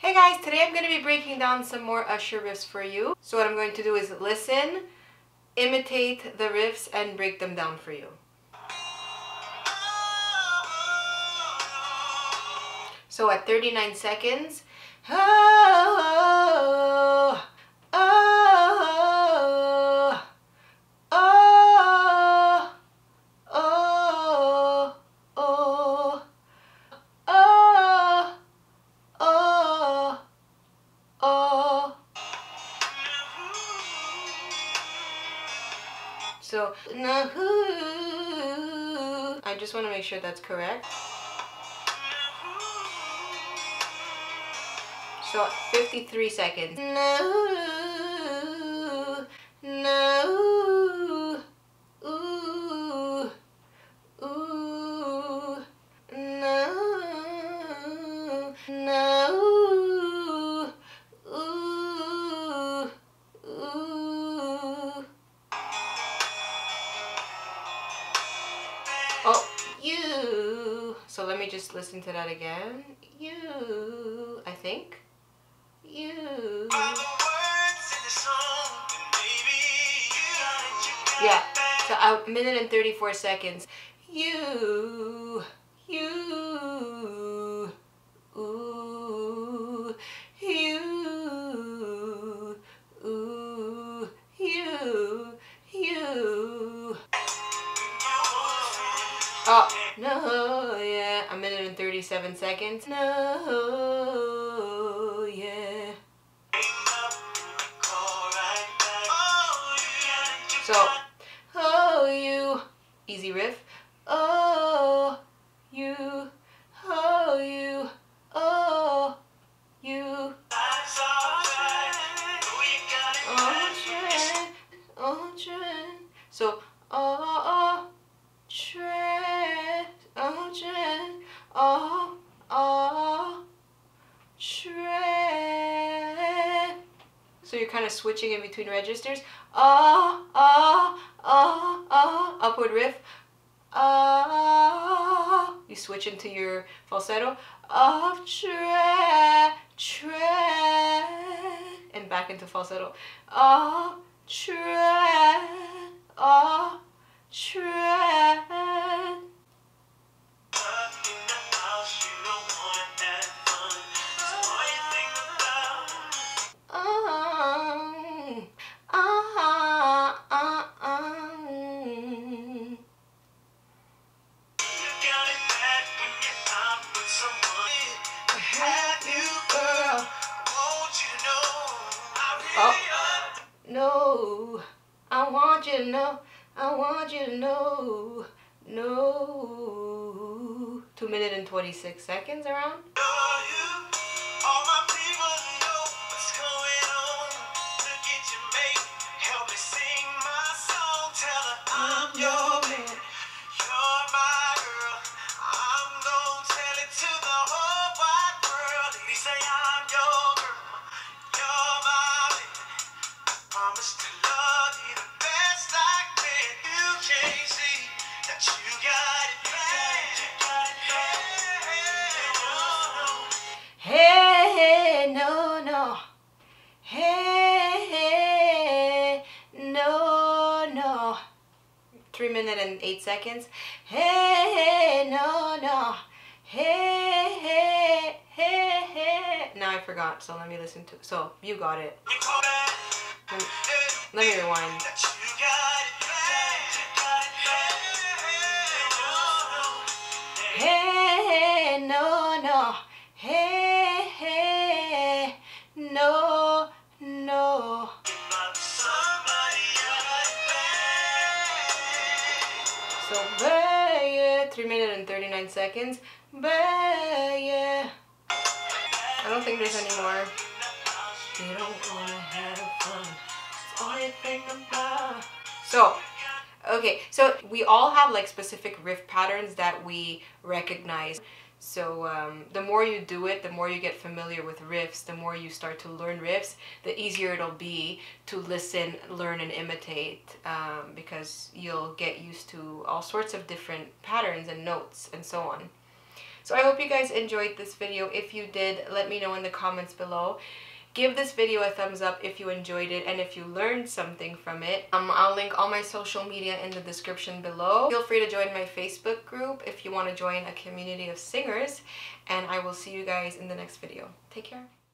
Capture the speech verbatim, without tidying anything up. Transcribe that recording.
Hey guys, today I'm going to be breaking down some more Usher riffs for you. So what I'm going to do is listen, imitate the riffs, and break them down for you. So at thirty-nine seconds, oh, oh, oh, oh, oh, oh, oh, oh. So, I just want to make sure that's correct. So, fifty-three seconds. No, no, ooh, ooh, no, no, ooh, ooh. Oh, you. So let me just listen to that again. You, I think. You. Yeah, so a minute and thirty-four seconds. You, you, ooh, you, ooh, you, you. Oh, no, yeah, a minute and thirty-seven seconds. No, yeah. So, oh, you, easy riff. Oh, you, oh, you, oh, you. Oh, trend, oh, trend. So, oh, oh, trend, oh, trend, oh, oh, trend. So you're kind of switching in between registers. Ah, ah, ah, ah, upward riff. Ah, you switch into your falsetto. Ah, tre, tre, and back into falsetto. Ah, tre, ah, tre. Oh, no, I want you to know, I want you to know, no. Two minutes and twenty-six seconds around. I'm your man. You're my girl. I'm gonna tell it to the whole wide world. They say I'm your girl. You're my man. Promise to love you the best I can. You can't see that you got it bad. Hey, no, no. Hey, no, no. Three minutes and eight seconds. Hey, no, no. Hey, hey, hey, hey. Now I forgot, so let me listen to. So you got it. Let me, let me rewind. Hey, no, no. Hey, hey, no, no. So, yeah, three minutes and thirty-nine seconds. Yeah. I don't think there's any more. You don't wanna have fun. It's all you think about. So, okay, so we all have like specific riff patterns that we recognize. So um, the more you do it, the more you get familiar with riffs, the more you start to learn riffs, the easier it'll be to listen, learn, and imitate, um, because you'll get used to all sorts of different patterns and notes and so on. So I hope you guys enjoyed this video. If you did, let me know in the comments below. Give this video a thumbs up if you enjoyed it and if you learned something from it. Um, I'll link all my social media in the description below. Feel free to join my Facebook group if you want to join a community of singers. And I will see you guys in the next video. Take care.